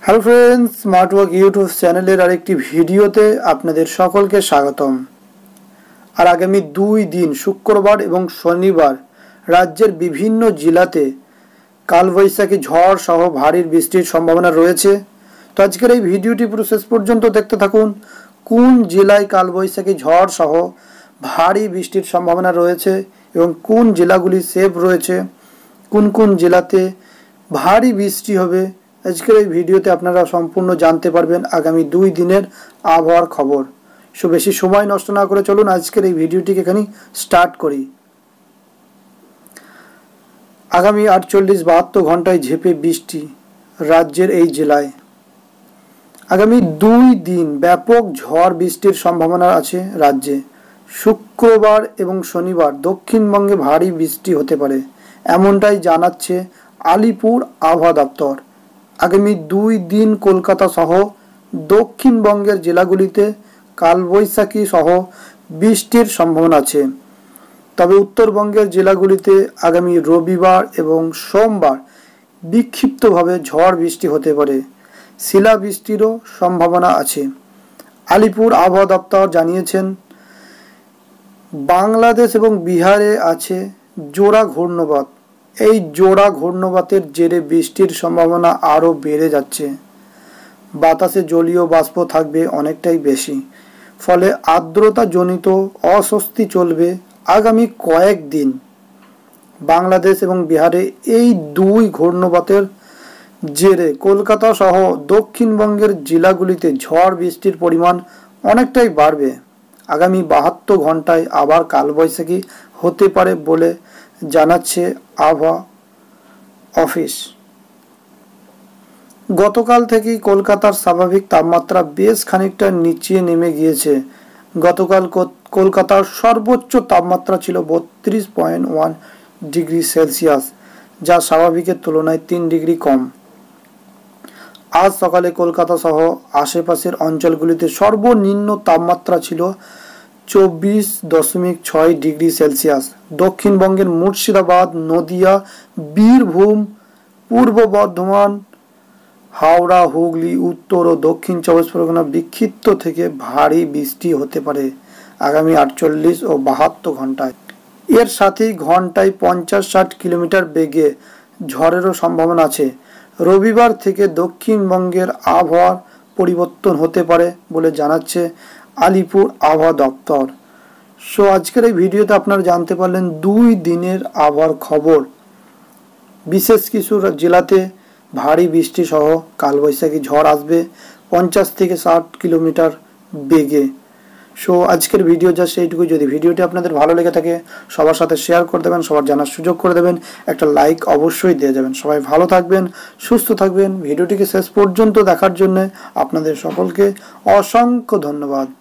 Hello friends, smart work YouTube চ্যানেলের আরেকটি ভিডিওতে আপনাদের সকলকে স্বাগতম। আর আগামী 2 দিন শুক্রবার এবং শনিবার রাজ্যের বিভিন্ন জেলাতে কালবৈশাখী ঝড় সহ ভারী বৃষ্টির সম্ভাবনা রয়েছে। তো আজকের এই ভিডিওটি পুরো শেষ পর্যন্ত দেখতে থাকুন। কোন জেলায় কালবৈশাখী ঝড় সহ ভারী বৃষ্টির সম্ভাবনা রয়েছে এবং কোন জেলাগুলি সেফ রয়েছে, কোন কোন জেলাতে ভারী বৃষ্টি হবে, আজকের এই ভিডিওতে আপনারা সম্পূর্ণ জানতে পারবেন আগামী 2 দিনের আবহাওয়ার খবর। বেশি সময় নষ্ট না করে চলুন আজকের এই ভিডিওটিকে এখানে স্টার্ট করি। আগামী 48-72 ঘন্টায় ঝেঁপে বৃষ্টি রাজ্যের এই জেলায়। আগামী 2 দিন ব্যাপক ঝড় বৃষ্টির সম্ভাবনা আছে রাজ্যে। শুক্রবার এবং শনিবার দক্ষিণবঙ্গে ভারী বৃষ্টি হতে পারে, এমনটাই জানাচ্ছে আলিপুর আবহাওয়া দপ্তর। আগামী 2 দিন কলকাতা সহ দক্ষিণবঙ্গের জেলাগুলিতে কালবৈশাখী সহ বৃষ্টির সম্ভাবনা আছে। তবে উত্তরবঙ্গের জেলাগুলিতে আগামী রবিবার এবং সোমবার বিক্ষিপ্তভাবে ঝড় বৃষ্টি হতে পারে, শিলাবৃষ্টিরও সম্ভাবনা আছে। আলিপুর আবহাওয়া দপ্তর জানিয়েছেন বাংলাদেশ এবং বিহারে আছে জোড়া ঘূর্ণবাত। এই জোড়া ঘূর্ণবাতের জেরে বৃষ্টির সম্ভাবনা আরও বেড়ে যাচ্ছে। বাতাসে জলীয় বাষ্প থাকবে অনেকটাই বেশি, ফলে আর্দ্রতাজনিত অস্বস্তি চলবে আগামী কয়েকদিন। বাংলাদেশ এবং বিহারে এই 2 ঘূর্ণবাতের জেরে কলকাতা সহ দক্ষিণবঙ্গের জেলাগুলিতে ঝড় বৃষ্টির পরিমাণ অনেকটাই বাড়বে। আগামী 72 ঘন্টায় আবার কালবৈশাখী হতে পারে বলে জানাচ্ছে আবহাওয়া অফিস। গতকাল থেকেই কলকাতার স্বাভাবিক তাপমাত্রা বেশ খানিকটা নিচে নেমে গিয়েছে। গতকাল কলকাতার সর্বোচ্চ তাপমাত্রা ছিল 32.1 ডিগ্রি সেলসিয়াস, যা স্বাভাবিকের তুলনায় 3 ডিগ্রি কম। আজ সকালে কলকাতা সহ আশেপাশের অঞ্চলগুলিতে সর্বনিম্ন তাপমাত্রা ছিল 24.6 ডিগ্রি সেলসিয়াস। দক্ষিণবঙ্গের মুর্শিদাবাদ, নদিয়া, বীরভূম, পূর্ব বর্ধমান, হাওড়া, হুগলি, উত্তর ও দক্ষিণ 24 পরগনা বিক্ষিপ্ত থেকে ভারী বৃষ্টি হতে পারে আগামী 48 ও 72 ঘন্টায়। এর সাথেই ঘন্টায় 50-60 কিলোমিটার বেগে ঝড়েরও সম্ভাবনা আছে। রবিবার থেকে দক্ষিণবঙ্গের আবহাওয়ার পরিবর্তন হতে পারে বলে জানাচ্ছে আলিপুর আবহাওয়া দপ্তর। আজকের এই ভিডিওতে আপনারা জানতে পারলেন 2 দিনের আবহাওয়ার খবর। বিশেষ কিছু জেলাতে ভারী বৃষ্টি সহ কালবৈশাখী ঝড় আসবে 50 থেকে 60 কিলোমিটার বেগে। আজকের ভিডিও যা সেইটুকু। যদি ভিডিওটি আপনাদের ভালো লেগে থাকে সবার সাথে শেয়ার করে দেবেন, সবার জানার সুযোগ করে দেবেন, একটা লাইক অবশ্যই দিয়ে যাবেন। সবাই ভালো থাকবেন, সুস্থ থাকবেন। ভিডিওটিকে শেষ পর্যন্ত দেখার জন্য আপনাদের সকলকে অসংখ্য ধন্যবাদ।